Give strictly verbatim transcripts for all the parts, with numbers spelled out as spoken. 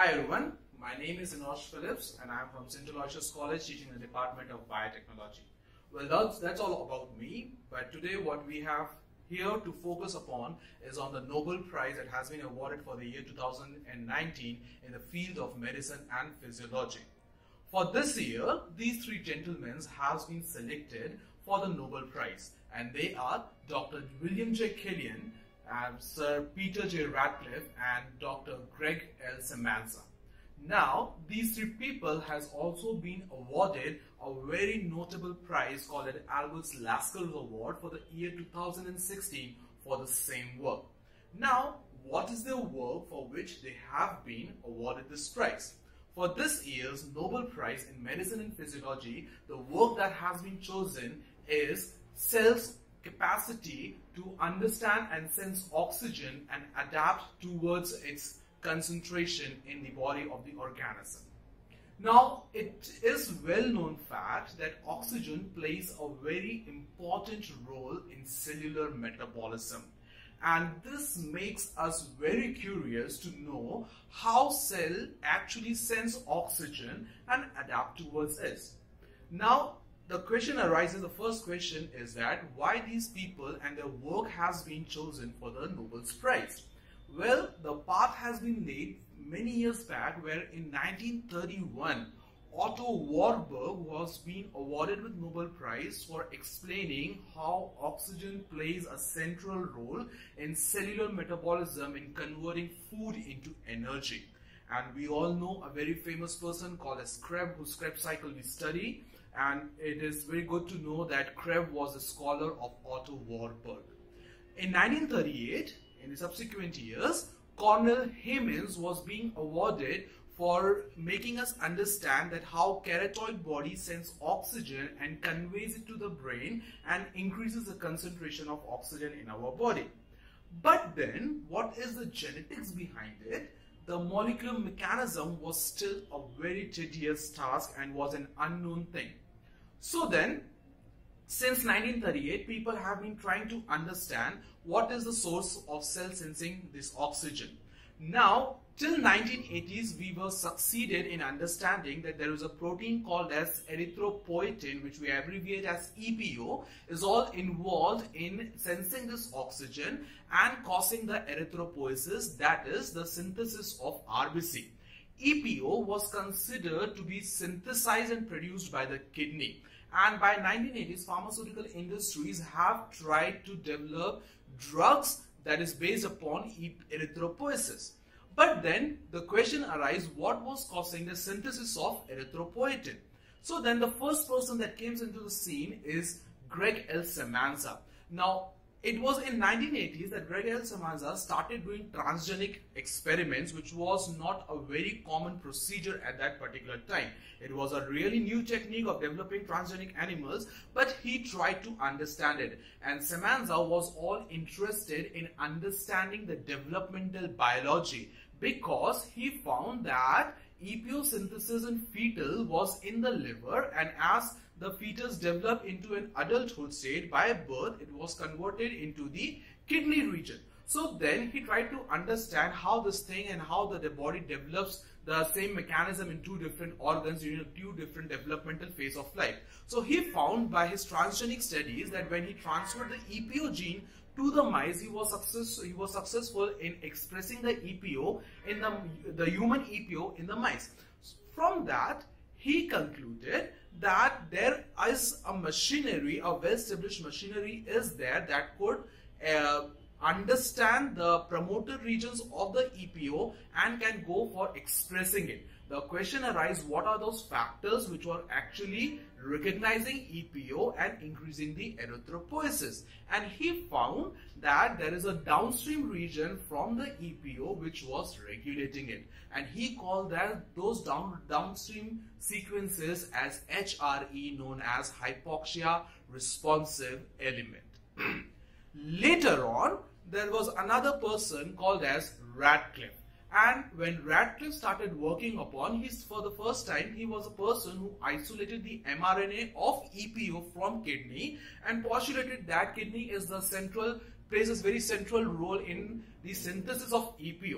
Hi everyone, my name is Enosh Phillips and I am from Saint Aloysius College teaching in the Department of Biotechnology. Well, that's, that's all about me, but today what we have here to focus upon is on the Nobel Prize that has been awarded for the year two thousand nineteen in the field of medicine and physiology. For this year, these three gentlemen have been selected for the Nobel Prize, and they are Doctor William J. Kaelin, uh, Sir Peter J. Ratcliffe and Doctor Gregg L. Semenza. Now, these three people has also been awarded a very notable prize called the Albert Lasker Award for the year two thousand sixteen for the same work. Now, what is their work for which they have been awarded this prize? For this year's Nobel Prize in Medicine and Physiology, the work that has been chosen is cells' capacity to understand and sense oxygen and adapt towards its concentration in the body of the organism. Now, it is well-known fact that oxygen plays a very important role in cellular metabolism. And this makes us very curious to know how cell actually sense oxygen and adapt towards it. Now, the question arises, the first question is that why these people and their work has been chosen for the Nobel Prize? Well, the path has been laid many years back where in nineteen thirty-one, Otto Warburg was being awarded with Nobel Prize for explaining how oxygen plays a central role in cellular metabolism in converting food into energy. And we all know a very famous person called as Krebs, whose Krebs cycle we study. And it is very good to know that Krebs was a scholar of Otto Warburg. In nineteen thirty-eight, in the subsequent years, Cornel Hemans was being awarded for making us understand that how keratoid body sends oxygen and conveys it to the brain and increases the concentration of oxygen in our body. But then, what is the genetics behind it? The molecular mechanism was still a very tedious task and was an unknown thing. So then, since nineteen thirty-eight, people have been trying to understand what is the source of cell sensing this oxygen. Now, till nineteen eighties, we were succeeded in understanding that there is a protein called as erythropoietin, which we abbreviate as E P O, is all involved in sensing this oxygen and causing the erythropoiesis, that is the synthesis of R B C. E P O was considered to be synthesized and produced by the kidney. And by nineteen eighties, pharmaceutical industries have tried to develop drugs that is based upon erythropoiesis. But then the question arises, what was causing the synthesis of erythropoietin? So then the first person that came into the scene is Gregg L. Semenza. Now, it was in nineteen eighties that Gregg L. Semenza started doing transgenic experiments, which was not a very common procedure at that particular time. It was a really new technique of developing transgenic animals, but he tried to understand it. And Semenza was all interested in understanding the developmental biology because he found that E P O synthesis in fetal was in the liver, and as the fetus developed into an adulthood state, by birth it was converted into the kidney region. So then he tried to understand how this thing and how the, the body develops the same mechanism in two different organs during two different developmental phase of life. So he found by his transgenic studies that when he transferred the E P O gene to the mice, he was success, he was successful in expressing the E P O in the, the human E P O in the mice. From that, he concluded that there is a machinery, a well-established machinery is there that could uh, understand the promoter regions of the E P O and can go for expressing it. The question arises, what are those factors which were actually recognizing E P O and increasing the erythropoiesis? And he found that there is a downstream region from the E P O which was regulating it. And he called that those down, downstream sequences as H R E, known as hypoxia responsive element. Later on, there was another person called as Ratcliffe. And when Ratcliffe started working upon, his, for the first time, he was a person who isolated the mRNA of E P O from kidney and postulated that kidney is the central, plays a very central role in the synthesis of E P O.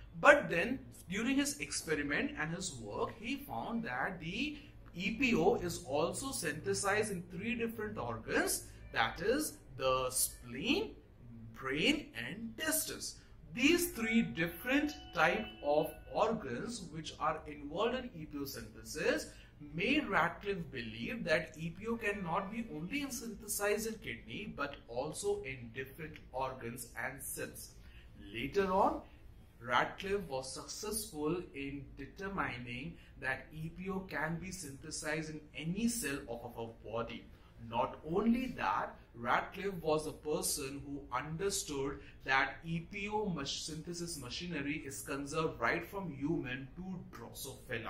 But then during his experiment and his work, he found that the E P O is also synthesized in three different organs, that is the spleen, brain and testes. These three different type of organs which are involved in E P O synthesis made Ratcliffe believe that E P O cannot be only synthesized in kidney but also in different organs and cells. Later on, Ratcliffe was successful in determining that E P O can be synthesized in any cell of our body. Not only that, Ratcliffe was a person who understood that E P O synthesis machinery is conserved right from human to Drosophila.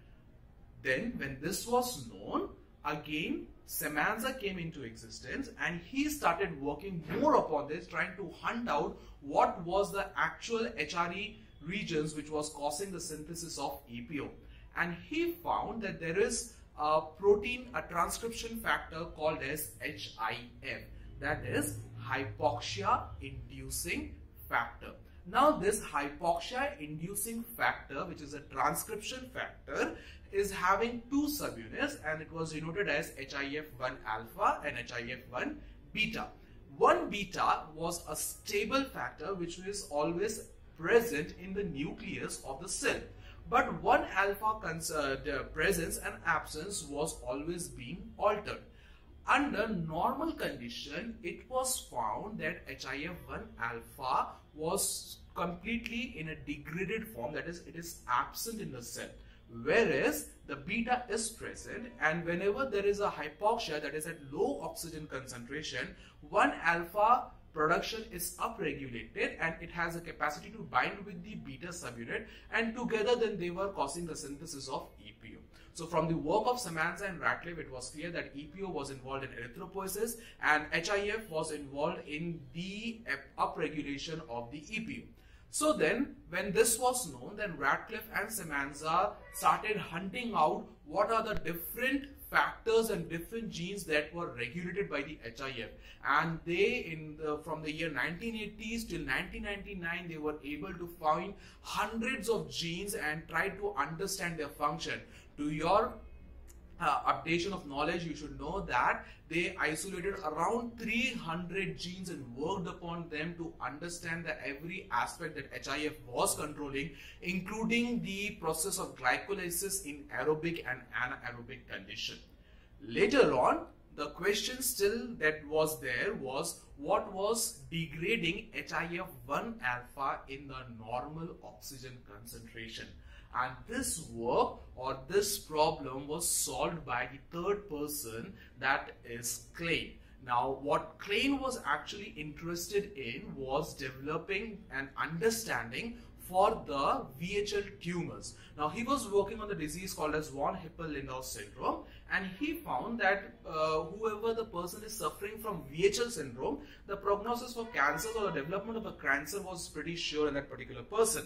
Then, when this was known, again Semenza came into existence and he started working more upon this, trying to hunt out what was the actual H R E regions which was causing the synthesis of E P O. And he found that there is a protein, a transcription factor called as H I F, that is hypoxia inducing factor. Now this hypoxia inducing factor, which is a transcription factor, is having two subunits and it was denoted as H I F one alpha and H I F one beta. one beta was a stable factor which is always present in the nucleus of the cell. But one alpha uh, presence and absence was always being altered. Under normal condition, it was found that H I F one alpha was completely in a degraded form, that is, it is absent in the cell. Whereas the beta is present, and whenever there is a hypoxia, that is at low oxygen concentration, one alpha production is upregulated and it has a capacity to bind with the beta subunit, and together then they were causing the synthesis of E P O. So from the work of Semenza and Ratcliffe, it was clear that E P O was involved in erythropoiesis and H I F was involved in the upregulation of the E P O. So then, when this was known, then Ratcliffe and Semenza started hunting out what are the different factors and different genes that were regulated by the H I F. And they, in the, from the year nineteen eighties till nineteen ninety-nine, they were able to find hundreds of genes and try to understand their function. To your uh, updation of knowledge, you should know that they isolated around three hundred genes and worked upon them to understand the every aspect that H I F was controlling, including the process of glycolysis in aerobic and anaerobic condition. Later on, the question still that was there was what was degrading H I F one alpha in the normal oxygen concentration. And this work or this problem was solved by the third person, that is Kaelin. Now, what Kaelin was actually interested in was developing an understanding for the V H L tumors. Now, he was working on the disease called as von Hippel-Lindau syndrome, and he found that uh, whoever the person is suffering from V H L syndrome, the prognosis for cancer or the development of a cancer was pretty sure in that particular person.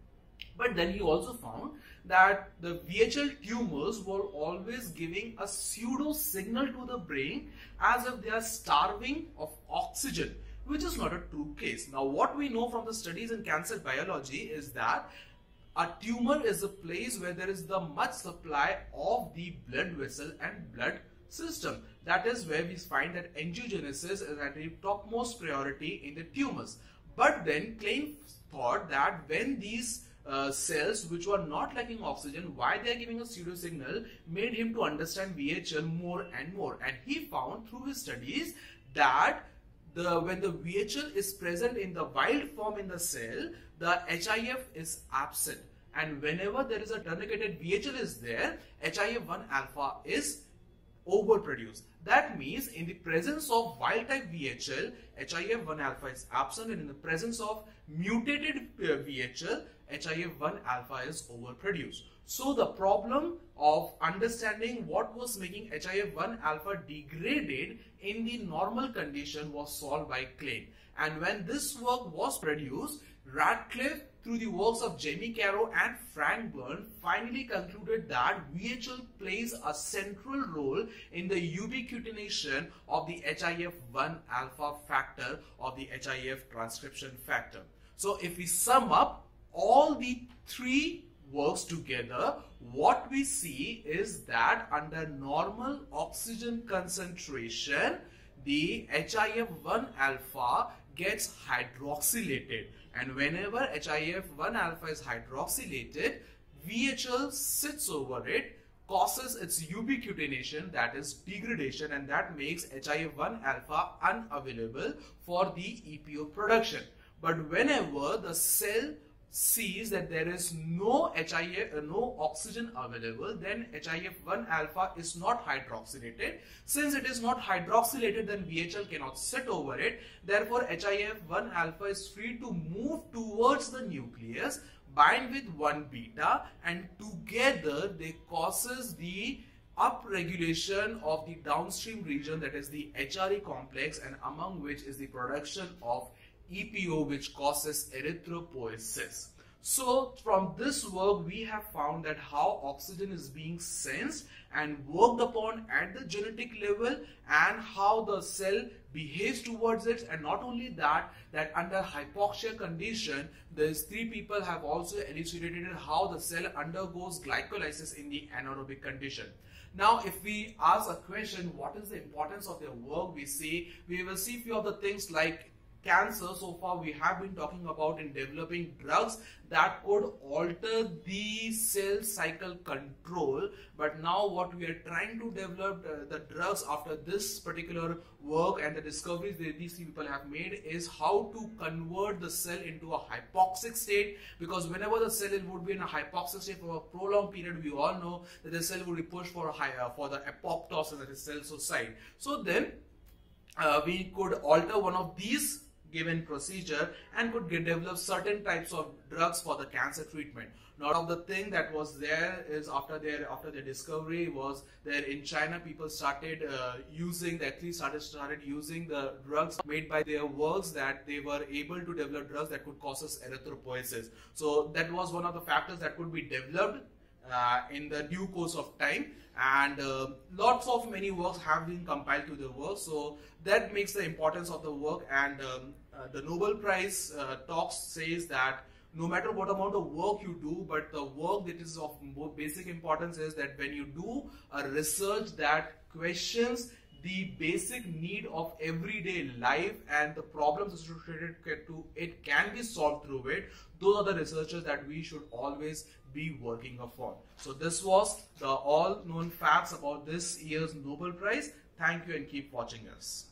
But then he also found that the V H L tumors were always giving a pseudo signal to the brain as if they are starving of oxygen, which is not a true case. Now, what we know from the studies in cancer biology is that a tumor is a place where there is the much supply of the blood vessel and blood system. That is where we find that angiogenesis is at the topmost priority in the tumors. But then Kaelin thought that when these Uh, cells which were not lacking oxygen, why they are giving a pseudo signal, made him to understand V H L more and more. And he found through his studies that the when the V H L is present in the wild form in the cell, the H I F is absent. And whenever there is a truncated V H L is there, H I F one alpha is overproduced. That means in the presence of wild type V H L, H I F one alpha is absent, and in the presence of mutated uh, V H L, H I F one alpha is overproduced. So the problem of understanding what was making H I F one alpha degraded in the normal condition was solved by Kaelin. And when this work was produced, Ratcliffe, through the works of Jamie Caro and Frank Byrne, finally concluded that V H L plays a central role in the ubiquitination of the H I F one alpha factor or the H I F transcription factor. So if we sum up, all the three works together, what we see is that under normal oxygen concentration, the H I F one alpha gets hydroxylated, and whenever H I F one alpha is hydroxylated, V H L sits over it, causes its ubiquitination, that is degradation, and that makes H I F one alpha unavailable for the E P O production. But whenever the cell sees that there is no H I F, uh, no oxygen available, then H I F one alpha is not hydroxylated. Since it is not hydroxylated, then V H L cannot sit over it. Therefore, H I F one alpha is free to move towards the nucleus, bind with one beta, and together they causes the upregulation of the downstream region, that is the H R E complex, and among which is the production of E P O, which causes erythropoiesis. So from this work we have found that how oxygen is being sensed and worked upon at the genetic level, and how the cell behaves towards it. And not only that, that under hypoxia condition, these three people have also elucidated how the cell undergoes glycolysis in the anaerobic condition. Now, if we ask a question, what is the importance of their work, we see, we will see few of the things like cancer. So far we have been talking about in developing drugs that could alter the cell cycle control, but now what we are trying to develop uh, the drugs after this particular work and the discoveries that these people have made is how to convert the cell into a hypoxic state, because whenever the cell would be in a hypoxic state for a prolonged period, we all know that the cell would be pushed for a higher for the apoptosis, that is cell suicide. So then uh, we could alter one of these given procedure and could get, develop certain types of drugs for the cancer treatment. Now, of the thing that was there is after their after their discovery was there in China, people started uh, using the athletes started started using the drugs made by their works, that they were able to develop drugs that could cause us erythropoiesis. So that was one of the factors that could be developed uh, in the due course of time, and uh, lots of many works have been compiled to the work. So that makes the importance of the work, and um, uh, the Nobel Prize uh, talks says that no matter what amount of work you do, but the work that is of more basic importance is that when you do a research that questions the basic need of everyday life and the problems associated to it can be solved through it, those are the researchers that we should always be working upon. So this was the all known facts about this year's Nobel Prize. Thank you and keep watching us.